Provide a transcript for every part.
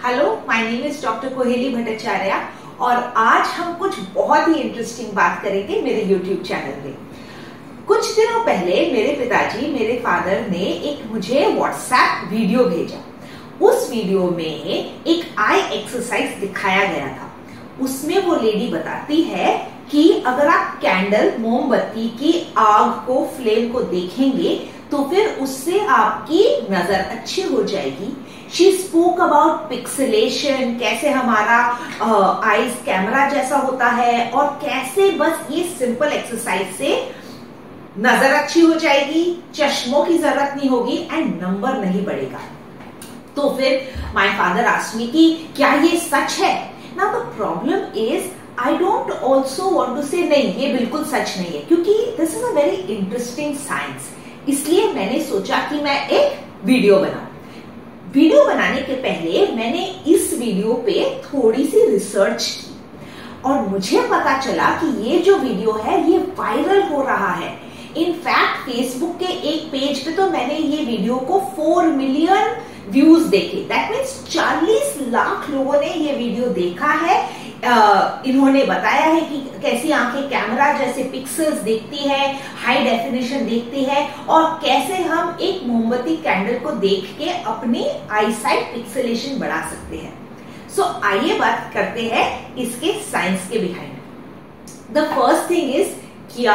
Hello, my name is doctor Koheli Bhattacharya और आज हम कुछ बहुत ही इंटरेस्टिंग बात करेंगे मेरे यूट्यूब चैनल में। कुछ दिनों पहले मेरे पिताजी, मेरे फादर ने एक मुझे व्हाट्सएप वीडियो भेजा। उस वीडियो में एक आई एक्सरसाइज दिखाया गया था। उसमें वो लेडी बताती है कि अगर आप कैंडल, मोमबत्ती की आग को, फ्लेम को देखेंगे तो फिर उससे आपकी नजर अच्छी हो जाएगी। शी स्पोक अबाउट पिक्सेलेशन, कैसे हमारा आईज कैमरा जैसा होता है और कैसे बस ये सिंपल एक्सरसाइज से नजर अच्छी हो जाएगी, चश्मों की जरूरत नहीं होगी एंड नंबर नहीं बढ़ेगा। तो फिर माय फादर आस्क्ड मी कि क्या ये सच है? Now the problem is I don't also want to say नहीं, ये बिल्कुल सच नहीं है, क्योंकि this is a very interesting science. इसलिए मैंने सोचा कि मैं एक वीडियो बनाऊं। वीडियो बनाने के पहले मैंने इस वीडियो पे थोड़ी सी रिसर्च की और मुझे पता चला कि ये जो वीडियो है ये वायरल हो रहा है। इनफैक्ट फेसबुक के एक पेज पे तो मैंने ये वीडियो को 4 मिलियन व्यूज देखे। दैट मीन्स 40 लाख लोगों ने ये वीडियो देखा है। इन्होंने बताया है कि कैसी आंखें कैमरा जैसे पिक्सेल्स देखती है, हाई डेफिनेशन देखती है और कैसे हम एक मोमबत्ती कैंडल को देख के अपनी आईसाइट पिक्सेलेशन बढ़ा सकते हैं। सो आइए बात करते हैं इसके साइंस के बिहाइंड। द फर्स्ट थिंग इज, क्या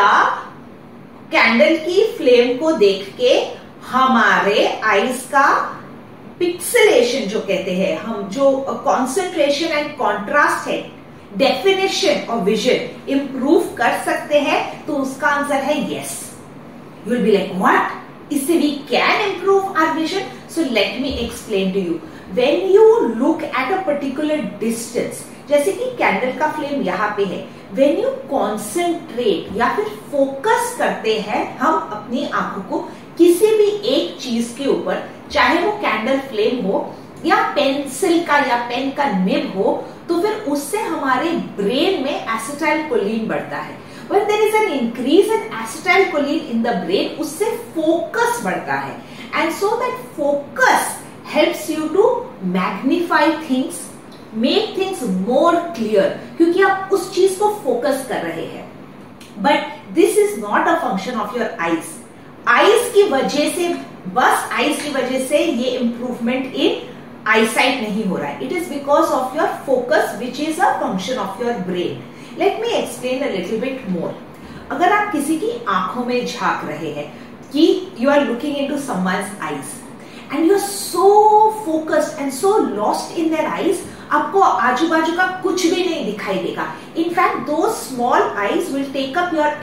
कैंडल की फ्लेम को देख के हमारे आईज का पिक्सेलेशन जो कहते हैं, हम जो कॉन्सेंट्रेशन एंड कॉन्ट्रास्ट है, डेफिनेशन और विजन इंप्रूव कर सकते हैं? तो उसका आंसर है yes. You will be like what, इससे we can improve our vision? So let me explain to you. When you look at a particular distance, जैसे कि कैंडल का फ्लेम यहाँ पे है, व्हेन यू कॉन्सेंट्रेट या फिर फोकस करते हैं हम अपनी आंखों को किसी भी एक चीज के ऊपर, चाहे वो कैंडल फ्लेम हो या पेंसिल का या पेन का निब हो, तो फिर उससे हमारे ब्रेन में एसिटाइलकोलिन बढ़ता है। When there is an increase in acetylcholine in the brain, उससे फोकस बढ़ता है and so that focus helps you to magnify things, make things more clear, क्योंकि आप उस चीज को फोकस कर रहे हैं। But this is not a function of your eyes. Eyes की वजह से, बस आईज की वजह से ये इंप्रूवमेंट इन आईसाइट नहीं हो रहा है। It is because of your focus which is a function of your brain. Let me explain a little bit more. अगर आप किसी की आंखों में झांक रहे हैं कि you are looking into someone's eyes and you are so focused and so lost in their eyes, आपको आजू बाजू का कुछ भी नहीं दिखाई देगा। इनफैक्ट दो small eyes will take up your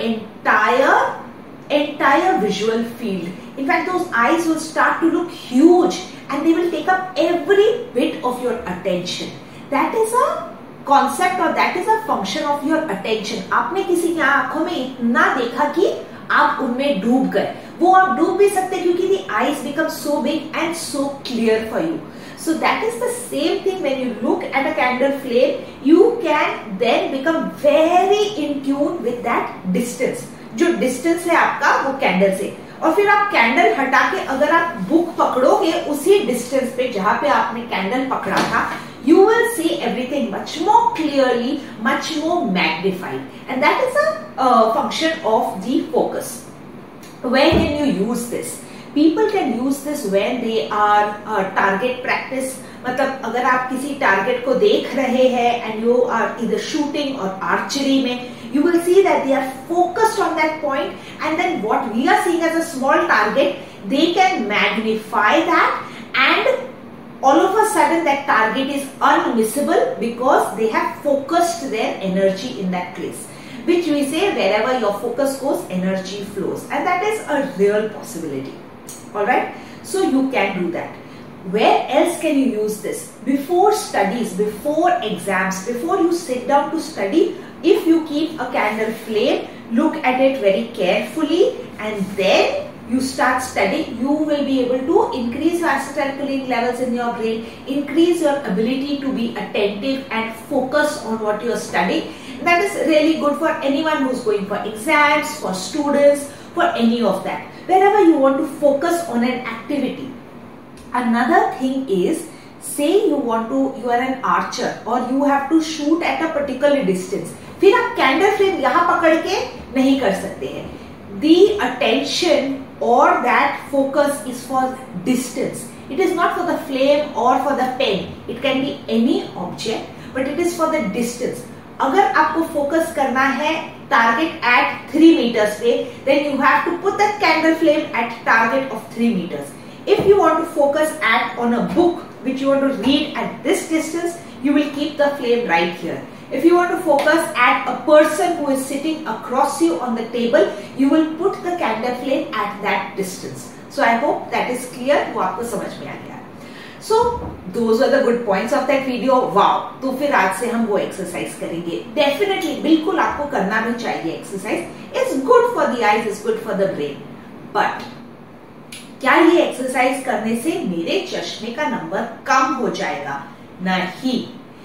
entire visual field. In fact, those eyes will start to look huge and they will take up every bit of your attention. That is a concept or that is a function of your attention. आपने किसी की आंखों में इतना देखा कि आप उनमें डूब गए। वो आप डूब भी सकते क्योंकि the eyes become so big and so clear for you. So that is the same thing when you look at a candle flame, you can then become very in tune with that distance. जो distance है आपका वो candle से, और फिर आप candle हटा के अगर आप बुक पकड़ोगे उसी डिस्टेंस पे जहां पे आपने कैंडल पकड़ा था, you will see everything much more clearly, much more magnified, and that is a function of the focus. When can you use this? People can use this when they are target practice. मतलब अगर आप किसी target को देख रहे हैं and you are either shooting or archery में, you will see that they are focused on that point, and then what we are seeing as a small target, they can magnify that and all of a sudden that target is unmissable because they have focused their energy in that place, which we say wherever your focus goes, energy flows, and that is a real possibility. All right, so you can do that. Where else can you use this? Before studies, before exams, before you sit down to study, if you keep a candle flame, look at it very carefully and then you start studying, you will be able to increase your acetylcholine levels in your brain, increase your ability to be attentive and focus on what you are studying. That is really good for anyone who is going for exams, for students, for any of that. Wherever you want to focus on an activity. Another thing is से you are an archer or you have to shoot at a particular distance, फिर आप candle flame यहां पकड़ के नहीं कर सकते हैं. The attention or that focus is for distance. It is not for the flame or for the pen. It can be any object, but it is for the distance. अगर आपको focus करना है टारगेट एट 3 meters पे, then you have to put the candle flame at target of 3 meters. If you want to focus on a book which you want to read at this distance, you will keep the flame right here. If you want to focus at a person who is sitting across you on the table, you will put the candle flame at that distance. So I hope that is clear. वो आपको समझ में आ गया. So those were the good points of that video. Wow! तो फिर आज से हम वो एक्सरसाइज करेंगे. Definitely, बिल्कुल आपको करना भी चाहिए exercise. It's good for the eyes, it's good for the brain. But क्या ये एक्सरसाइज करने से मेरे चश्मे का नंबर कम हो जाएगा? नहीं.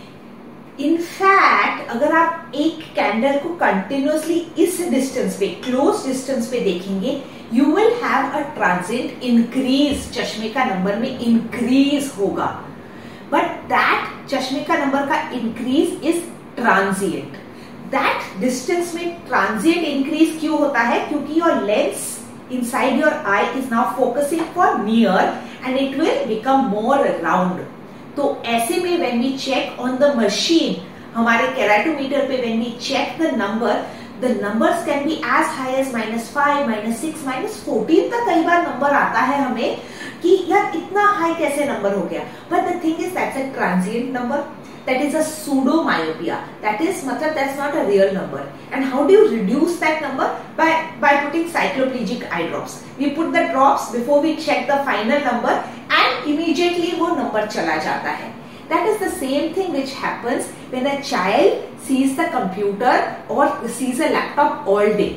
इनफैक्ट अगर आप एक कैंडल को कंटिन्यूअसली इस डिस्टेंस पे, क्लोज डिस्टेंस पे देखेंगे, you will have a transient increase. चश्मे का नंबर में इंक्रीज होगा, बट दैट चश्मे का नंबर का increase is transient. That distance में ट्रांजिएंट इंक्रीज क्यों होता है? क्योंकि your lens inside your eye is now focusing for near and it will become more round. तो ऐसे में when we check on the machine, हमारे केराटोमीटर पे when we check the number, the numbers can be as high as -5, -6, -14 तक कई बार number आता है हमें कि यार इतना हाई कैसे नंबर हो गया. But the thing is that's a transient number. That is a pseudo myopia. That is, matlab that's not a real number. And how do you reduce that number? By putting cycloplegic eye drops. We put the drops before we check the final number, and immediately वो number चला जाता है. That is the same thing which happens when a child sees the computer or sees a laptop all day.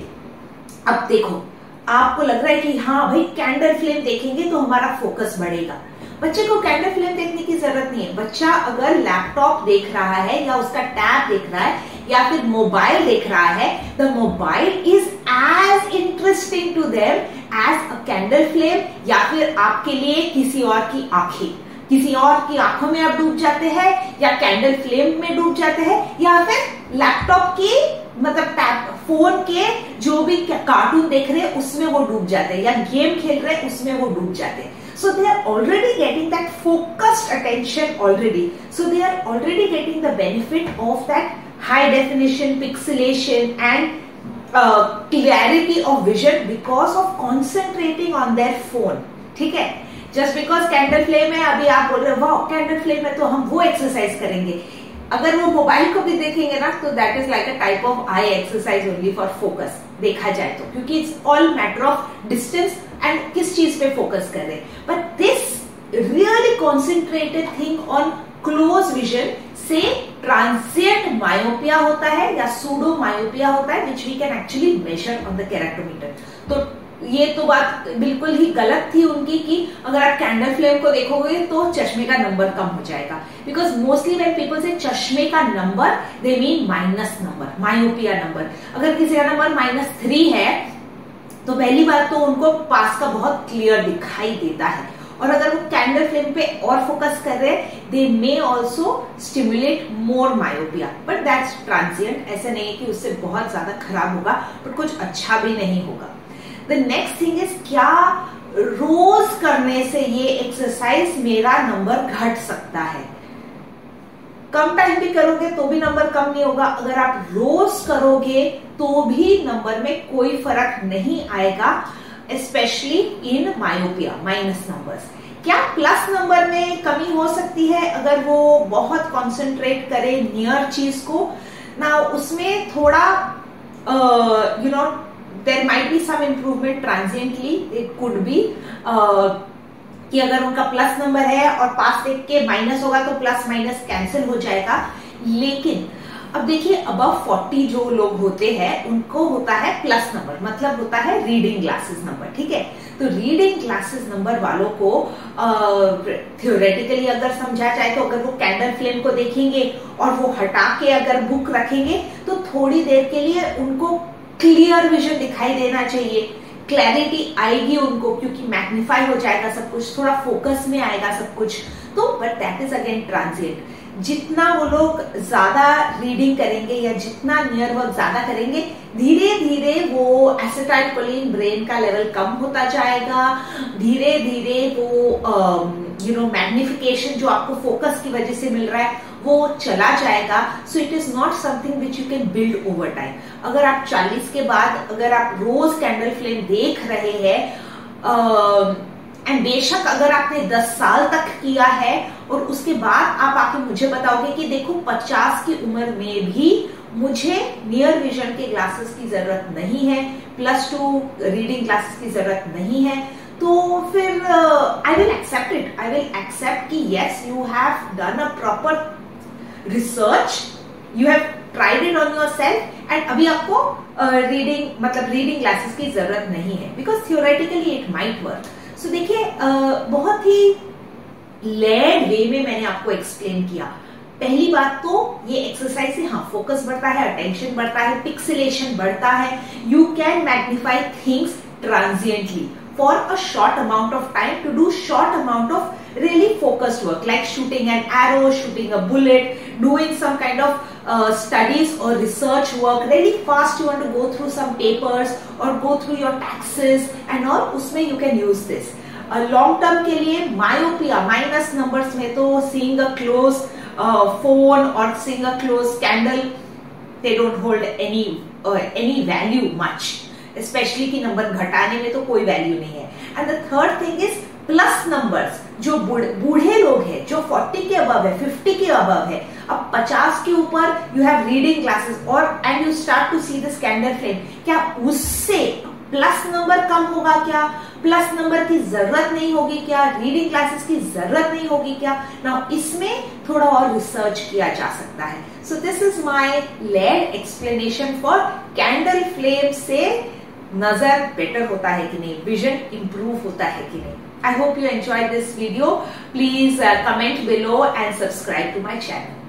अब देखो, आपको लग रहा है कि हाँ भाई कैंडल फ्लेम देखेंगे तो हमारा फोकस बढ़ेगा. बच्चे को कैंडल फ्लेम देखने की जरूरत नहीं है. बच्चा अगर लैपटॉप देख रहा है या उसका टैब देख रहा है या फिर मोबाइल देख रहा है, the mobile is as interesting to them as a candle flame, या फिर आपके लिए किसी और की आंखें. किसी और की आंखों में आप डूब जाते हैं, या कैंडल फ्लेम में डूब जाते हैं, या फिर लैपटॉप की मतलब टैब फोन के जो भी कार्टून देख रहे हैं उसमें वो डूब जाते हैं, या गेम खेल रहे हैं उसमें वो डूब जाते हैं. So they are already getting that focused attention already. So they are already getting the benefit of that high definition, pixelation and clarity of vision because of concentrating on their phone. ठीक है? Just because candle flame है, अभी आप बोल रहे हो वाह candle flame है तो हम वो एक्सरसाइज करेंगे. अगर वो मोबाइल को भी देखेंगे ना तो that is like a type of eye exercise only for focus, देखा जाए तो, क्योंकि it's all matter of distance and किस चीज पे फोकस कर रहे हैं. But this really concentrated thing on close vision से ट्रांजिएंट मायोपिया होता है या सूडो मायोपिया होता है, which we can actually measure on the keratometer. तो ये तो बात बिल्कुल ही गलत थी उनकी कि अगर आप कैंडल फ्लेम को देखोगे तो चश्मे का नंबर कम हो जाएगा. बिकॉज मोस्टली व्हेन पीपल से चश्मे का number they mean minus number, myopia number. अगर किसी का नंबर -3 है तो पहली बात तो उनको पास का बहुत क्लियर दिखाई देता है, और अगर वो कैंडल फ्लेम पे और फोकस कर रहे हैं they may also stimulate more myopia. But that's transient. ऐसा नहीं है कि उससे बहुत ज्यादा खराब होगा, बट कुछ अच्छा भी नहीं होगा. The next thing is क्या रोज करने से ये एक्सरसाइज मेरा नंबर घट सकता है? कम टाइम भी करोगे तो भी नंबर कम नहीं होगा. अगर आप रोज करोगे तो भी नंबर में कोई फर्क नहीं आएगा, specially in myopia, minus numbers. क्या प्लस नंबर में कमी हो सकती है अगर वो बहुत कॉन्सेंट्रेट करे नियर चीज को ना? उसमें थोड़ा there might be some improvement transiently. It could be कि अगर उनका प्लस नंबर है और पास देख के माइनस होगा तो प्लस माइनस कैंसिल हो जाएगा. लेकिन अब देखिए अबव 40 जो लोग होते हैं उनको होता है प्लस नंबर, मतलब होता है रीडिंग ग्लासेस नंबर. ठीक है? तो रीडिंग ग्लासेस नंबर वालों को थियोरेटिकली अगर समझा जाए तो अगर वो कैंडल फ्लेम को देखेंगे और वो हटा के अगर बुक रखेंगे तो थोड़ी देर के लिए उनको क्लियर विजन दिखाई देना चाहिए, क्लैरिटी आएगी उनको, क्योंकि मैग्नीफाई हो जाएगा सब कुछ, थोड़ा फोकस में आएगा सब कुछ. तो but that is again transient. जितना वो लोग ज्यादा रीडिंग करेंगे या जितना नियर वर्क ज्यादा करेंगे, धीरे धीरे वो एसिटाइलकोलिन ब्रेन का लेवल कम होता जाएगा, धीरे धीरे वो मैग्निफिकेशन जो आपको फोकस की वजह से मिल रहा है वो चला जाएगा। So it is not something which you can build over time. अगर आप 40 के बाद अगर आप रोज कैंडल फ्लेम देख रहे हैं एंड बेशक अगर आपने 10 साल तक किया है और उसके बाद आप आके मुझे बताओगे कि देखो 50 की उम्र में भी मुझे नियर विजन के ग्लासेस की जरूरत नहीं है, +2 रीडिंग ग्लासेस की जरूरत नहीं है, तो फिर I will accept it. I will accept कि yes you have done a proper research, you have tried it on yourself and अभी आपको रीडिंग ग्लासेस की जरूरत नहीं है, because theoretically it might work. So देखिए बहुत ही लेयर्ड वे में मैंने आपको एक्सप्लेन किया। पहली बात तो ये एक्सरसाइज से हाँ फोकस बढ़ता है, अटेंशन बढ़ता है, पिक्सेलेशन बढ़ता है, you can magnify things transiently for a short amount of time to do short amount of really focused work like shooting an arrow, shooting a bullet, doing some kind of studies or research work really fast. You want to go through some papers or go through your taxes and all, उसमें you can use this. Long term के लिए myopia minus numbers में तो seeing a close phone or seeing a close candle, they don't hold any value much. Specially कि number घटाने में तो कोई वैल्यू नहीं है। And the third thing is plus numbers, जो बूढ़े लोग हैं जो 40 के अबव है, 50 के अबव है, अब 50 के ऊपर यू हैव रीडिंग ग्लासेस और and you start to see this candle flame, क्या उससे प्लस नंबर कम होगा क्या? प्लस नंबर की जरूरत नहीं होगी क्या? रीडिंग क्लासेस की जरूरत नहीं होगी क्या? नाउ इसमें थोड़ा और रिसर्च किया जा सकता है। So this is my laid explanation for candle flame से नजर बेटर होता है कि नहीं, विजन इंप्रूव होता है कि नहीं। I hope you enjoy this video. Please comment below and subscribe to my channel.